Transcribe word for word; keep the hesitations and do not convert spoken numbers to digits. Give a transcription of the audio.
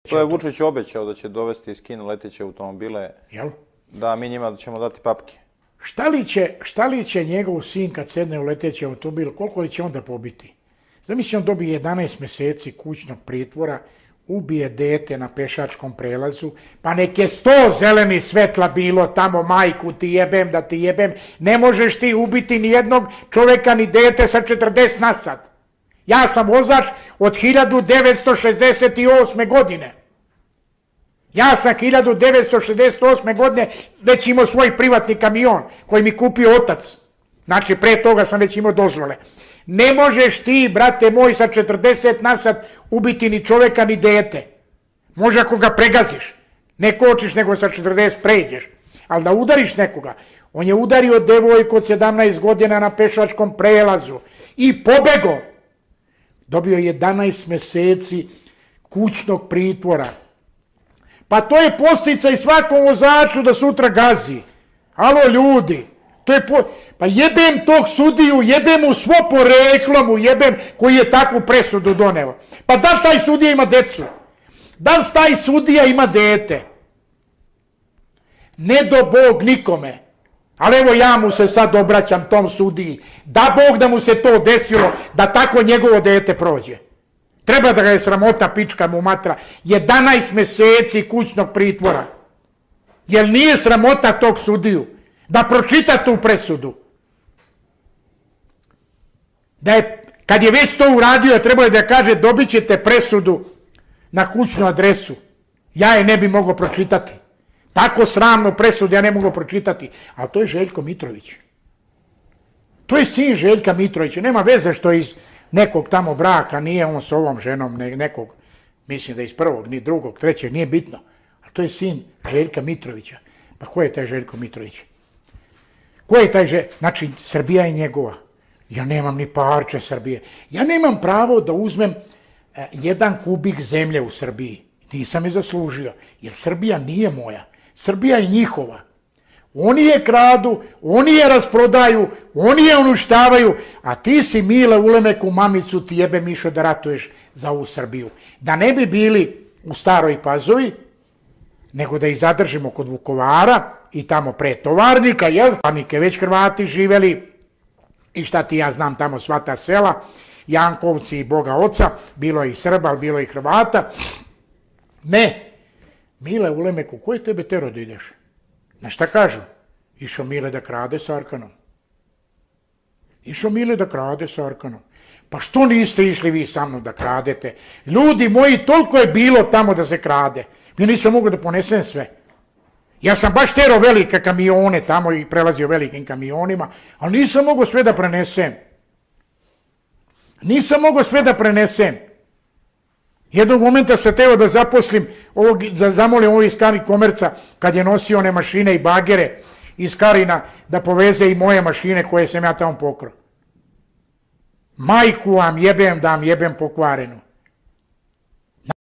To je Vučić obećao da će dovesti iz Kine leteće automobile. Jel? Da, mi njima ćemo dati papke. Šta li će, šta li će njegov sin kad sedne u leteći automobil, koliko li će onda pobiti? Zamisli, on dobije jedanaest mjeseci kućnog pritvora, ubije dete na pešačkom prelazu, pa nek je sto zeleni svetla bilo tamo, majku ti jebem da ti jebem, ne možeš ti ubiti ni jednog čovjeka ni dete sa četrdeset na sat. Ja sam vozač od hiljadu devetsto šezdeset osme. godine. Ja sam hiljadu devetsto šezdeset osme. godine već imao svoj privatni kamion koji mi kupio otac. Znači, pre toga sam već imao dozvole. Ne možeš ti, brate moj, sa četrdeset na sat ubiti ni čovjeka ni dete. Može ako ga pregaziš. Ne kočiš, nego sa četrdeset pređeš. Ali da udariš nekoga. On je udario devojku od sedamnaest godina na pešačkom prelazu i pobego. Dobio jedanaest mjeseci kućnog pritvora. Pa to je posticaj svakom vozaču da sutra gazi. Alo ljudi, to je po... Pa jebem tog sudiju, jebem mu svo poreklo mu jebem koji je takvu presudu doneo. Pa da li taj sudija ima decu? Da li taj sudija ima dete? Ne do Bog nikome. Ali evo ja mu se sad obraćam tom sudiji. Da Bog da mu se to desilo, da tako njegovo dete prođe. Treba da ga je sramota, pička mu matra. jedanaest mjeseci kućnog pritvora. Jel nije sramota tog sudiju? Da pročita tu presudu. Da je, kad je već to uradio, trebao je da kaže dobit ćete presudu na kućnu adresu. Ja je ne bi mogao pročitati. Tako sramnu presudu ja ne mogu pročitati. Ali to je Željko Mitrović. To je sin Željka Mitrovića. Nema veze što iz nekog tamo braka, nije on s ovom ženom, ne, nekog, mislim da iz prvog, ni drugog, trećeg, nije bitno. Ali to je sin Željka Mitrovića. Pa ko je taj Željko Mitrović? Ko je taj Željko? Znači, Srbija je njegova. Ja nemam ni parče Srbije. Ja nemam pravo da uzmem eh, jedan kubik zemlje u Srbiji. Nisam je zaslužio. Jer Srbija nije moja. Srbija je njihova. Oni je kradu, oni je rasprodaju, oni je uništavaju, a ti si Mile Ulemeku mamicu ti jebe Mišo da ratuješ za ovu Srbiju. Da ne bi bili u Staroj Pazovi, nego da ih zadržimo kod Vukovara i tamo pre Tovarnika, jel? Tovarnike već Hrvati živeli i šta ti ja znam tamo sva ta sela, Jankovci i Boga Oca, bilo je i Srba, ali bilo je i Hrvata. Ne, Mile Ulemeku, ko je tebe tero da ideš? Na šta kažu? Išao Mile da krade s Arkanom. Išao Mile da krade s Arkanom. Pa što niste išli vi sa mnom da kradete? Ljudi moji, toliko je bilo tamo da se krade. Ja nisam mogao da ponesem sve. Ja sam baš tero velike kamione tamo i prelazio velikim kamionima, ali nisam mogao sve da prenesem. Nisam mogao sve da prenesem. Jednog momenta se teo da zaposlim, ovog, da zamolim ovog iz Kari Komerca, kad je nosio one mašine i bagere iz Karina, da poveze i moje mašine koje sam ja tamo pokrao. Majku vam jebem da vam jebem pokvarenu.